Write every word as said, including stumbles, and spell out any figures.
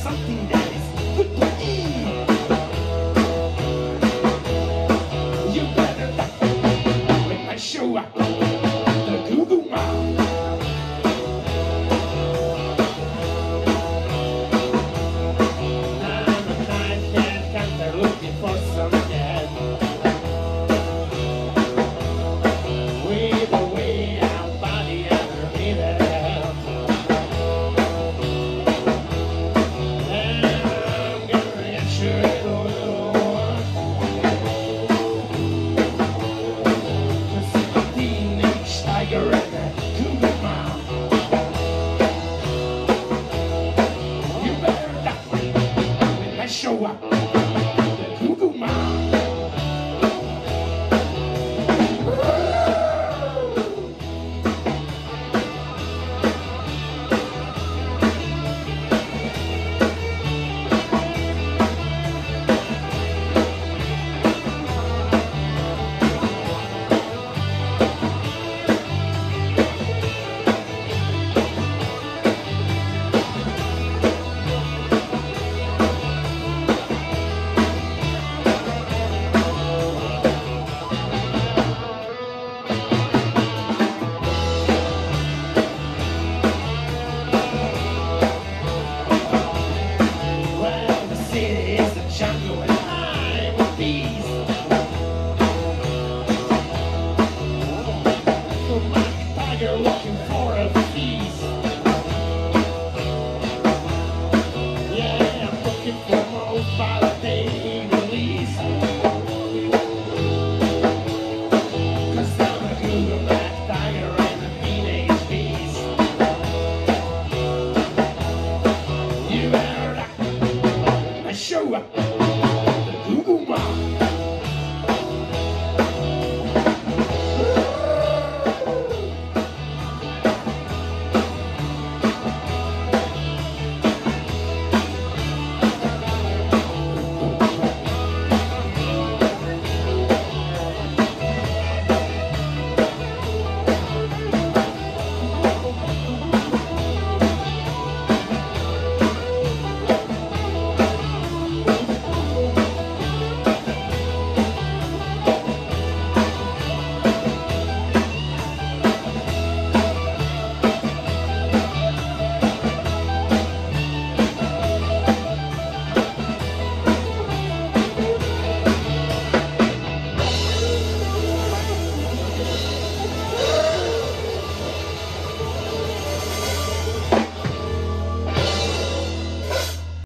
something that is good to eat. You better duck when I show up. The Goo-Goo Mountain. Looking for some cat with a way out body underneath it. And I'm gonna get sure it'll work. To see a teenage tiger and a cougar mom. You better duck when I show up.